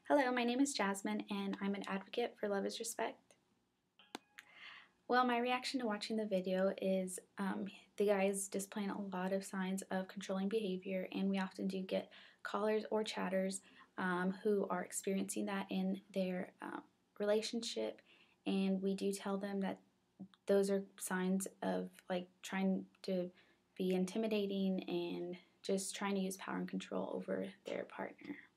Hello, my name is Jasmine and I'm an advocate for Love is Respect. Well, my reaction to watching the video is the guy is displaying a lot of signs of controlling behavior, and we often do get callers or chatters who are experiencing that in their relationship, and we do tell them that those are signs of like trying to be intimidating and just trying to use power and control over their partner.